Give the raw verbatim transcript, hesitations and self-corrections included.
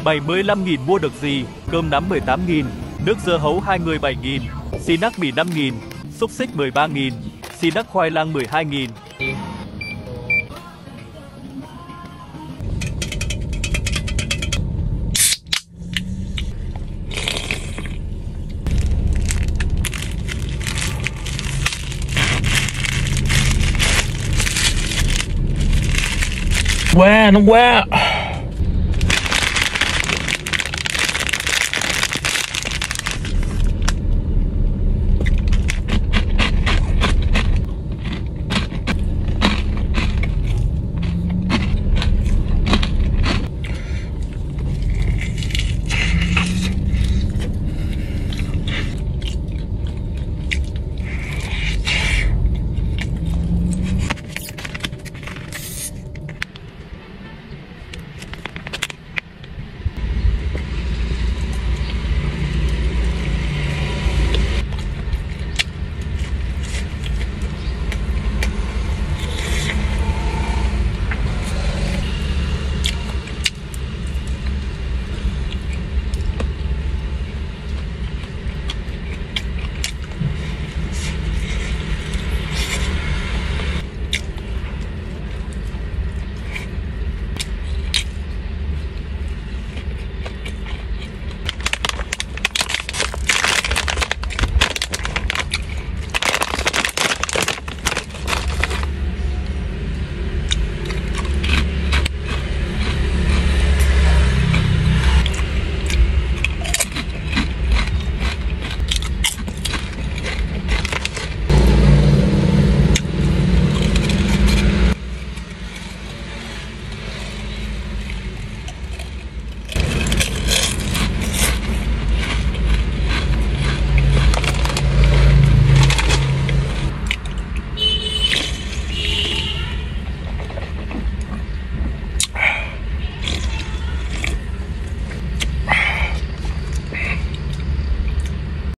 bảy mươi lăm nghìn mua được gì? Cơm nắm mười tám nghìn, nước dưa hấu hai người bảy nghìn, xi nắc mì năm nghìn, xúc xích mười ba nghìn, xi nắc khoai lang mười hai nghìn. Quá, nó quá.